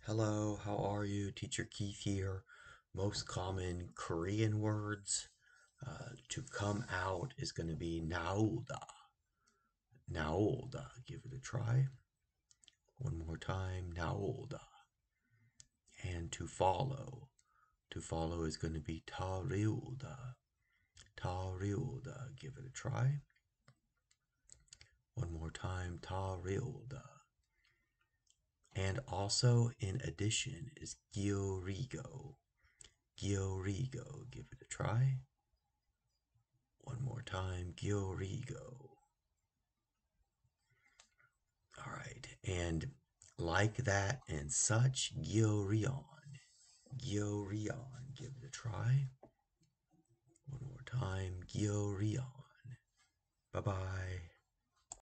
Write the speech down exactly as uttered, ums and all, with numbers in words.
Hello, how are you? Teacher Keith here. Most common Korean words uh, to come out is going to be naolda. Naolda. Give it a try. One more time. Naolda. And to follow. To follow is going to be tarilda. Tarilda. Give it a try. One more time. Tarilda. And also, in addition, is Gyorigo. Gyorigo. Give it a try. One more time. Gyorigo. All right. And like that and such, Gyorion. Gyorion. Give it a try. One more time. Gyorion. Bye bye.